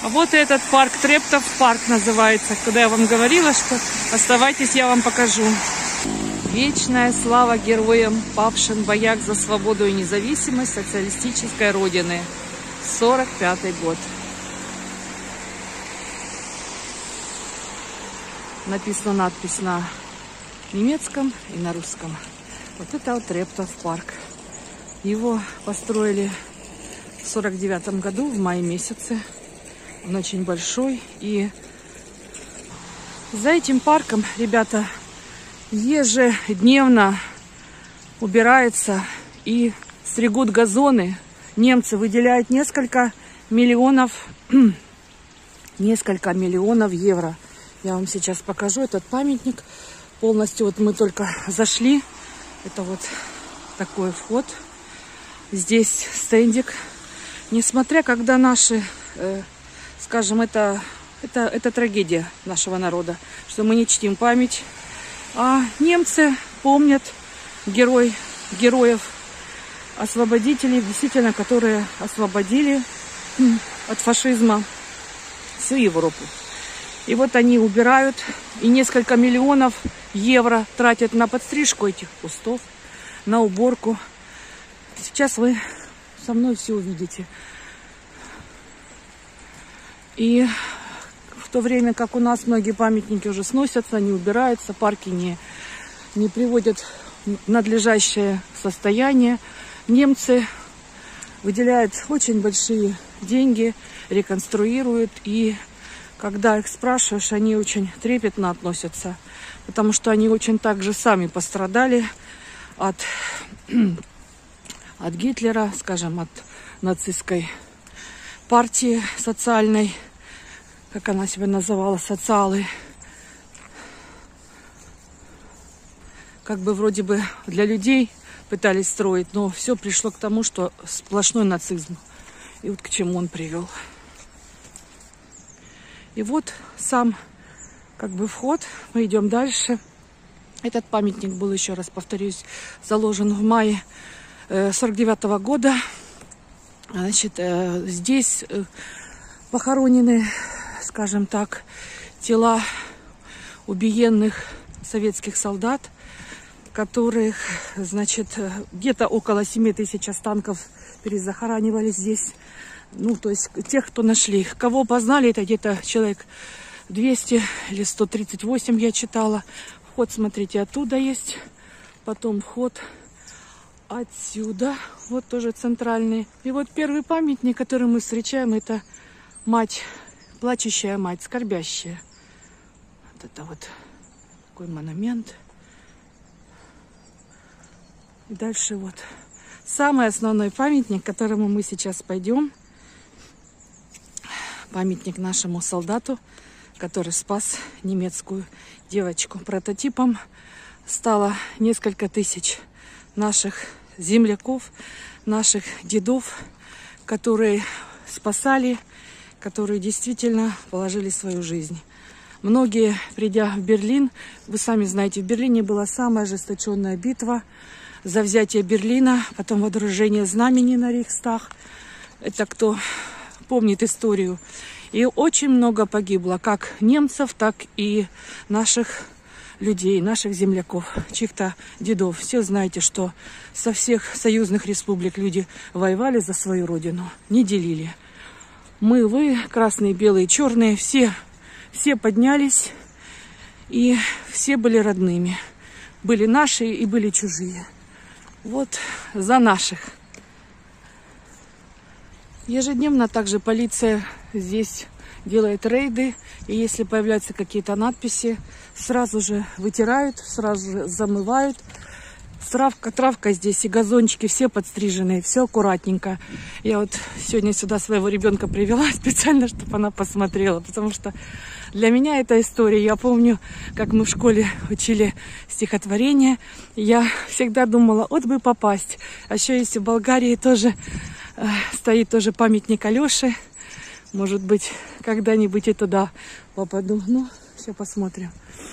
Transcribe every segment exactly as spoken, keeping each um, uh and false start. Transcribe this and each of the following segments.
А вот и этот парк, Трептов парк называется, куда я вам говорила, что оставайтесь, я вам покажу. Вечная слава героям, павшим в боях за свободу и независимость социалистической Родины. сорок пятый год. Написана надпись на немецком и на русском. Вот это вот Трептов парк. Его построили в сорок девятом году, в мае месяце. Он очень большой. И за этим парком, ребята, ежедневно убирается и стригут газоны. Немцы выделяют несколько миллионов, несколько миллионов евро. Я вам сейчас покажу этот памятник. Полностью вот мы только зашли. Это вот такой вход. Здесь стендик. Несмотря, когда наши, э, скажем, это, это, это трагедия нашего народа, что мы не чтим память. А немцы помнят герой, героев, освободителей, действительно, которые освободили от фашизма всю Европу. И вот они убирают, и несколько миллионов евро тратят на подстрижку этих кустов, на уборку. Сейчас вы со мной все увидите. И в то время, как у нас многие памятники уже сносятся, не убираются, парки не, не приводят в надлежащее состояние, немцы выделяют очень большие деньги, реконструируют. И когда их спрашиваешь, они очень трепетно относятся, потому что они очень также сами пострадали от, от Гитлера, скажем, от нацистской партии социальной, как она себя называла, социалы. Как бы вроде бы для людей пытались строить, но все пришло к тому, что сплошной нацизм. И вот к чему он привел. И вот сам как бы вход. Мы идем дальше. Этот памятник был, еще раз повторюсь, заложен в мае сорок девятого года. Значит, здесь похоронены, скажем так, тела убиенных советских солдат, которых, значит, где-то около семи тысяч останков перезахоранивали здесь. Ну, то есть тех, кто нашли. Кого познали, это где-то человек двести или сто тридцать восемь, я читала. Вход, смотрите, оттуда есть. Потом вход отсюда. Вот тоже центральный. И вот первый памятник, который мы встречаем, это мать, плачущая мать, скорбящая. Вот это вот такой монумент. И дальше вот самый основной памятник, к которому мы сейчас пойдем. Памятник нашему солдату, который спас немецкую девочку. Прототипом стало несколько тысяч наших земляков, наших дедов, которые спасали, которые действительно положили свою жизнь. Многие, придя в Берлин, вы сами знаете, в Берлине была самая ожесточенная битва за взятие Берлина, потом водружение знамени на Рейхстаг. Это кто помнит историю. И очень много погибло как немцев, так и наших людей, наших земляков, чьих-то дедов. Все знаете, что со всех союзных республик люди воевали за свою родину, не делили. Мы, вы, красные, белые, черные, все, все поднялись, и все были родными. Были наши и были чужие. Вот за наших. Ежедневно также полиция здесь делает рейды. И если появляются какие-то надписи, сразу же вытирают, сразу же замывают. Травка, травка здесь и газончики все подстриженные, все аккуратненько. Я вот сегодня сюда своего ребенка привела специально, чтобы она посмотрела. Потому что для меня эта история. Я помню, как мы в школе учили стихотворение. Я всегда думала, вот бы попасть. А еще есть в Болгарии тоже э, стоит тоже памятник Алёше. Может быть, когда-нибудь и туда попаду. Ну, все посмотрим.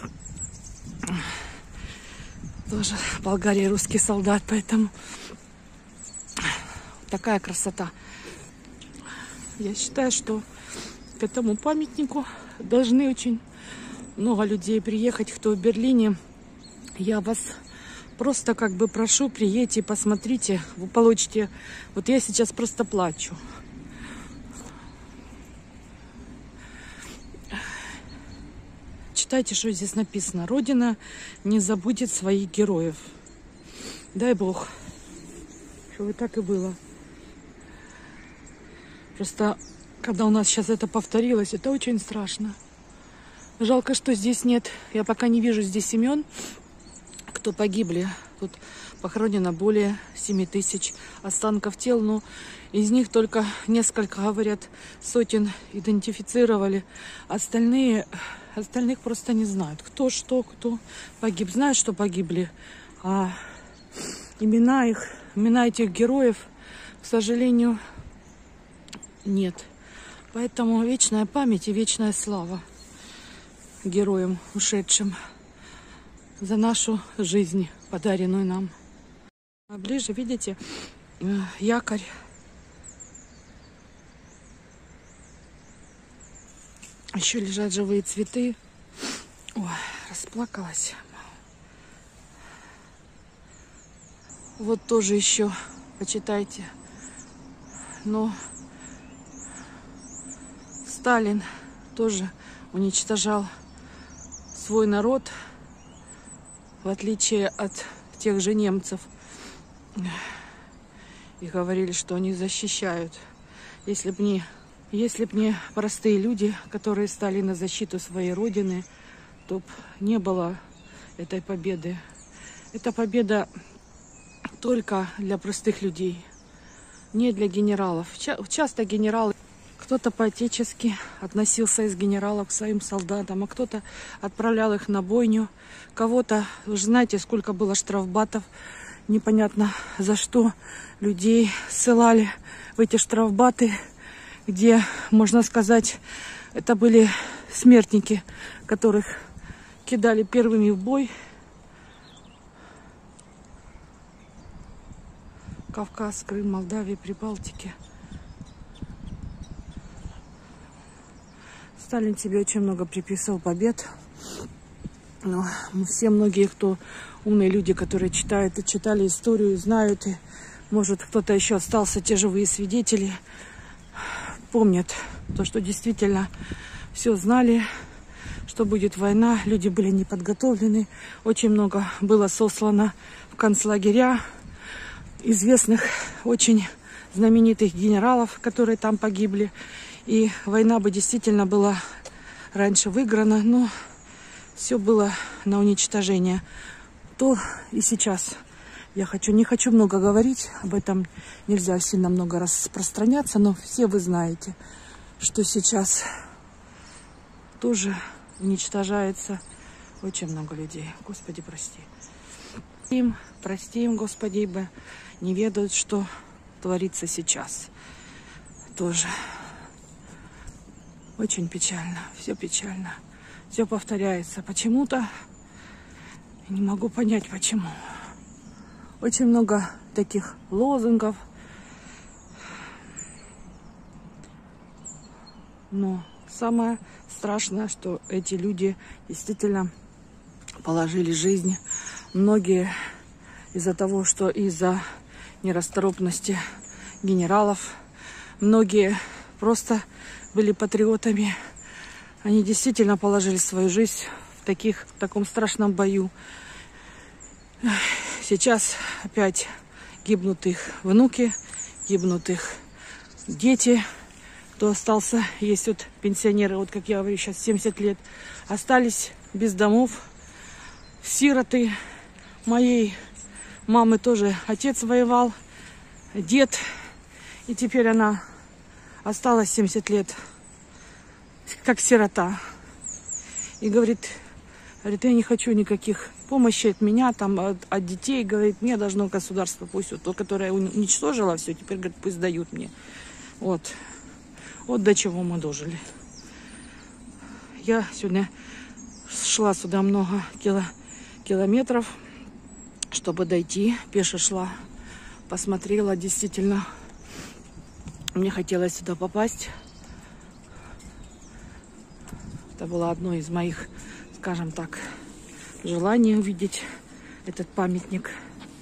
Тоже в Болгарии русский солдат, поэтому такая красота. Я считаю, что к этому памятнику. Должны очень много людей приехать, кто в Берлине. Я вас просто как бы прошу, приедьте, посмотрите, вы получите. Вот я сейчас просто плачу. Читайте, что здесь написано. Родина не забудет своих героев. Дай Бог, чтобы так и было. Просто, когда у нас сейчас это повторилось, это очень страшно. Жалко, что здесь нет. Я пока не вижу здесь имен, кто погибли. Тут похоронено более семи тысяч останков тел, но из них только несколько, говорят, сотен идентифицировали. Остальные, остальных просто не знают. Кто что, кто погиб. Знают, что погибли. А имена их, имена этих героев, к сожалению, нет. Поэтому вечная память и вечная слава героям, ушедшим за нашу жизнь, подаренную нам. А ближе, видите, якорь. Еще лежат живые цветы. Ой, расплакалась. Вот тоже еще, почитайте. Но Сталин тоже уничтожал свой народ, в отличие от тех же немцев. И говорили, что они защищают. Если бы не, если б не простые люди, которые стали на защиту своей родины, то б не было этой победы. Эта победа только для простых людей, не для генералов. Ча- часто генералы, кто-то по-отечески относился из генералов к своим солдатам, а кто-то отправлял их на бойню. Кого-то, вы же знаете, сколько было штрафбатов, непонятно за что людей ссылали в эти штрафбаты, где, можно сказать, это были смертники, которых кидали первыми в бой. Кавказ, Крым, Молдавия, Прибалтики. Сталин себе очень много приписывал побед. Но все многие, кто умные люди, которые читают и читали историю, знают, и, может, кто-то еще остался, те живые свидетели, помнят то, что действительно все знали, что будет война. Люди были не подготовлены. Очень много было сослано в концлагеря известных, очень знаменитых генералов, которые там погибли. И война бы действительно была раньше выиграна, но все было на уничтожение. То и сейчас я хочу, не хочу много говорить, об этом нельзя сильно много распространяться, но все вы знаете, что сейчас тоже уничтожается очень много людей. Господи, прости. Им, прости им, Господи, ибо не ведают, что творится сейчас. Тоже очень печально, все печально, все повторяется. Почему-то не могу понять, почему. Очень много таких лозунгов, но самое страшное, что эти люди действительно положили жизнь. Многие из-за того, что из-за нерасторопности генералов, многие просто были патриотами. Они действительно положили свою жизнь в, таких, в таком страшном бою. Сейчас опять гибнут их внуки, гибнут их дети. Кто остался, есть вот пенсионеры, вот как я говорю, сейчас семьдесят лет, остались без домов, сироты. Моей мамы тоже отец воевал, дед, и теперь она осталась семьдесят лет, как сирота. И говорит, говорит, я не хочу никаких помощи от меня, там, от, от детей. Говорит, мне должно государство, пусть вот то, которое уничтожило все, теперь, говорит, пусть дают мне. Вот. Вот до чего мы дожили. Я сегодня шла сюда много кило, километров, чтобы дойти. Пеше шла, посмотрела, действительно, мне хотелось сюда попасть. Это было одно из моих, скажем так, желаний увидеть этот памятник.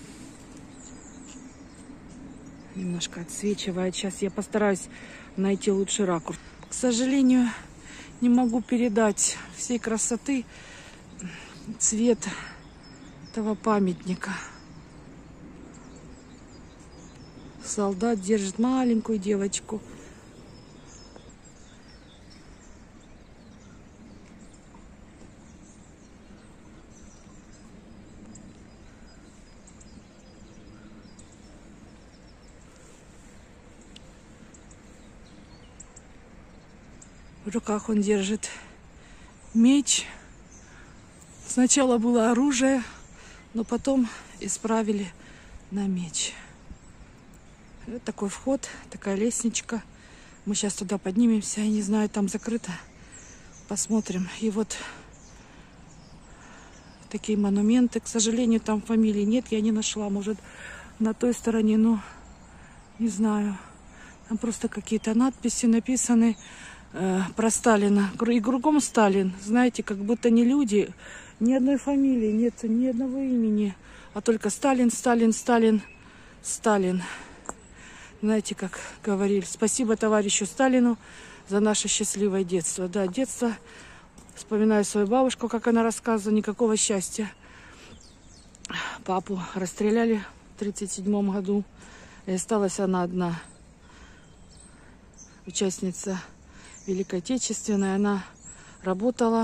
Немножко отсвечивает. Сейчас я постараюсь найти лучший ракурс. К сожалению, не могу передать всей красоты цвета этого памятника. Солдат держит маленькую девочку. В руках он держит меч. Сначала было оружие, но потом исправили на меч. Вот такой вход, такая лестничка. Мы сейчас туда поднимемся. Я не знаю, там закрыто. Посмотрим. И вот такие монументы. К сожалению, там фамилии нет. Я не нашла. Может, на той стороне, но не знаю. Там просто какие-то надписи написаны э, про Сталина. И кругом Сталин. Знаете, как будто не люди. Ни одной фамилии нет, ни одного имени. А только Сталин, Сталин, Сталин, Сталин. Знаете, как говорили, спасибо товарищу Сталину за наше счастливое детство. Да, детство, вспоминаю свою бабушку, как она рассказывала, никакого счастья. Папу расстреляли в тридцать седьмом году, и осталась она одна. Участница Великой Отечественной, она работала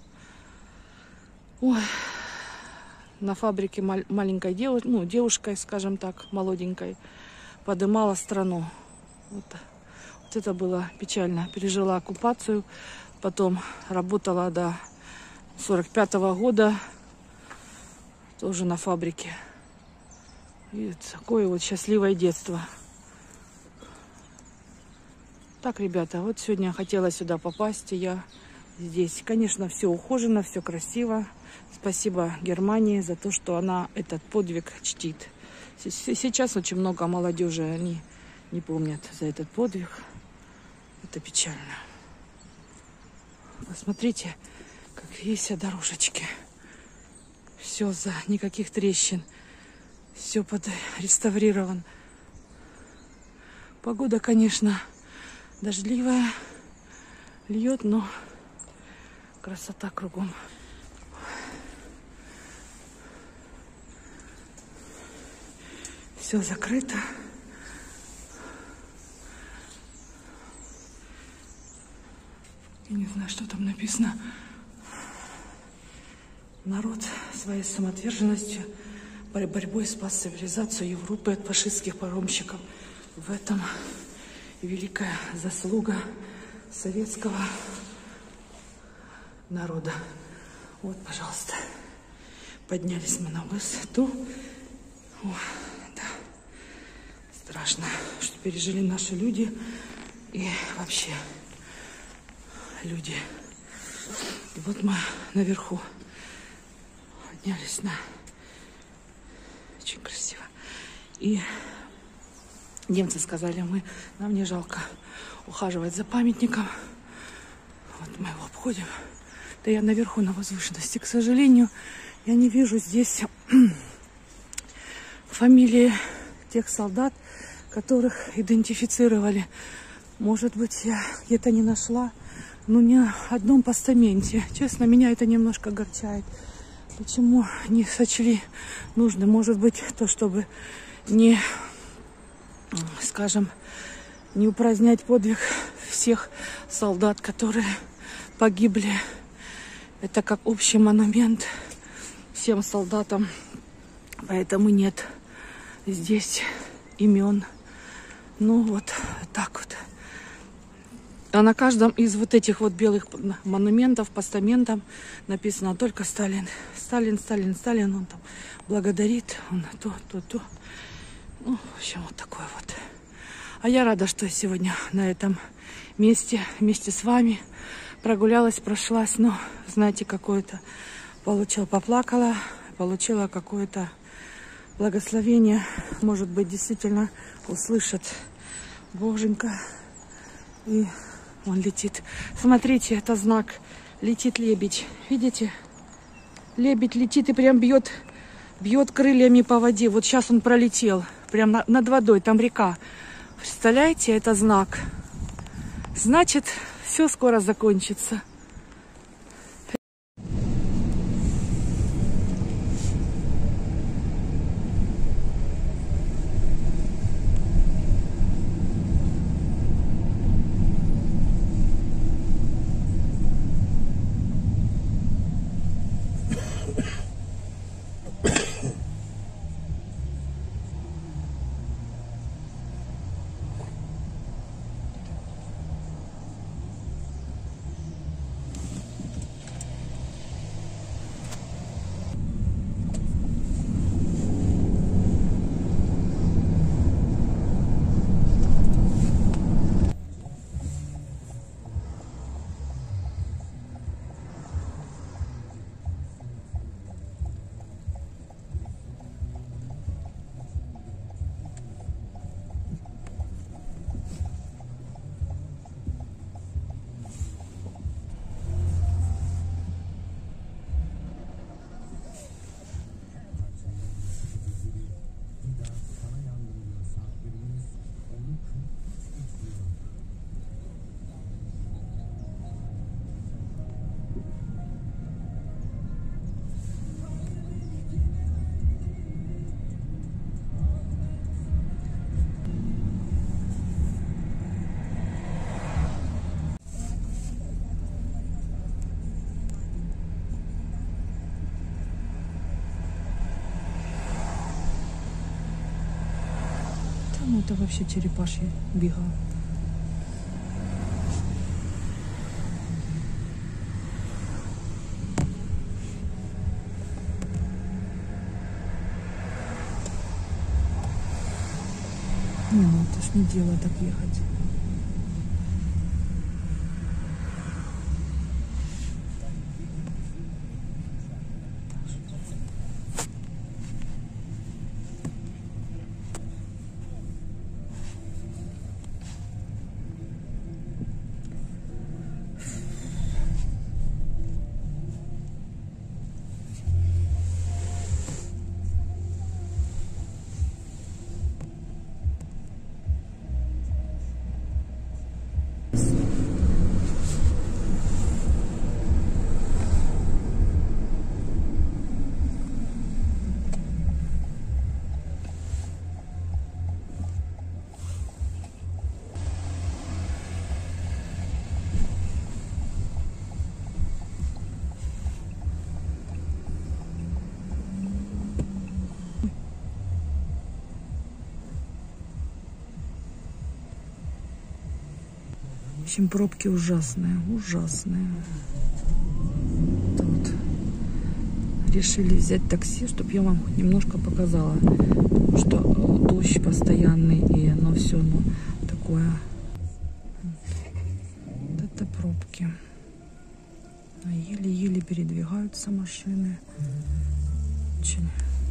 ой, на фабрике маленькой девушкой, ну, девушкой, скажем так, молоденькой. Подымала страну. Вот, вот это было печально. Пережила оккупацию. Потом работала до сорок пятого года. Тоже на фабрике. И такое вот счастливое детство. Так, ребята, вот сегодня я хотела сюда попасть. И я здесь. Конечно, все ухожено, все красиво. Спасибо Германии за то, что она этот подвиг чтит. Сейчас очень много молодежи, они не помнят за этот подвиг. Это печально. Посмотрите, какие все дорожечки. Все за никаких трещин. Все подреставрировано. Погода, конечно, дождливая. Льет, но красота кругом. Все закрыто. Я не знаю, что там написано. Народ своей самоотверженностью, борьбой спас цивилизацию Европы от фашистских паромщиков. В этом великая заслуга советского народа. Вот, пожалуйста. Поднялись мы на высоту. О, да. Страшно, что пережили наши люди. И вообще люди. И вот мы наверху поднялись на... Очень красиво. И немцы сказали, мы, нам не жалко ухаживать за памятником. Вот мы его обходим. Да я наверху на возвышенности. К сожалению, я не вижу здесь фамилии тех солдат, которых идентифицировали. Может быть, я где-то не нашла, но не на одном постаменте. Честно, меня это немножко огорчает. Почему не сочли нужно? Может быть, то, чтобы не, скажем, не упразднять подвиг всех солдат, которые погибли. Это как общий монумент всем солдатам. Поэтому нет здесь имен. Ну вот так вот. А на каждом из вот этих вот белых монументов, постаментов написано только Сталин. Сталин, Сталин, Сталин. Он там благодарит. Он то, то, то. Ну, в общем, вот такой вот. А я рада, что я сегодня на этом месте вместе с вами прогулялась, прошлась. Ну, знаете, какое-то получила, поплакала, получила какое-то благословение. Может быть, действительно услышат Боженька. И он летит. Смотрите, это знак летит лебедь. Видите? Лебедь летит и прям бьет, бьет крыльями по воде. Вот сейчас он пролетел. Прям на, над водой. Там река. Представляете, это знак. Значит, все скоро закончится. Ну, это вообще черепашьи бега. Не, ну это ж не дело так ехать. В общем, пробки ужасные, ужасные. Вот. Решили взять такси, чтобы я вам немножко показала, что дождь постоянный, и оно все ну, такое. Вот это пробки. Еле-еле передвигаются машины. Очень.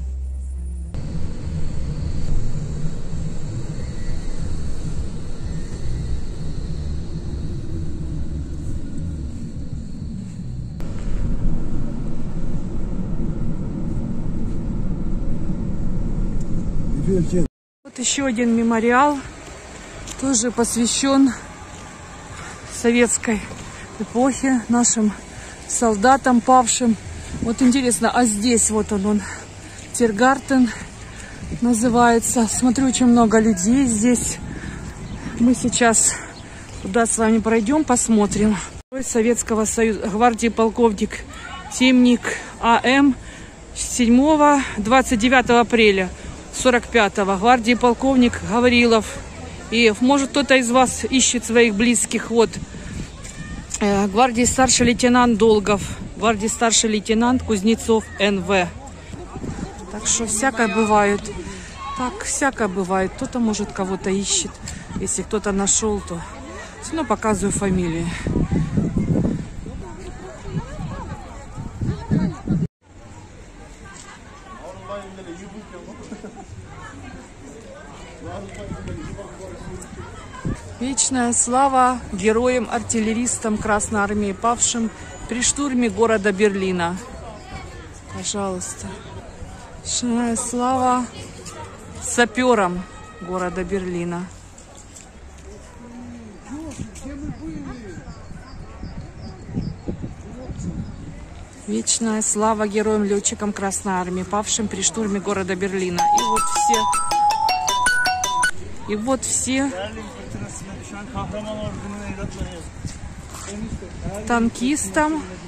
Вот еще один мемориал, тоже посвящен советской эпохе, нашим солдатам павшим. Вот интересно, а здесь вот он, он Тиргартен называется. Смотрю, очень много людей здесь. Мы сейчас туда с вами пройдем, посмотрим. Советского Союза, гвардии полковник Темник А М седьмого двадцать девятого апреля сорок пятого, гвардии полковник Гаврилов. И может кто-то из вас ищет своих близких. Вот э, гвардии старший лейтенант Долгов, гвардии старший лейтенант Кузнецов Н В. Так что всякое бывает. Так, всякое бывает. Кто-то, может, кого-то ищет. Если кто-то нашел, то все равно показываю фамилии. Вечная слава героям, артиллеристам Красной Армии, павшим при штурме города Берлина. Пожалуйста. Вечная слава саперам города Берлина. Вечная слава героям-летчикам Красной Армии, павшим при штурме города Берлина. И вот все, и вот все танкистам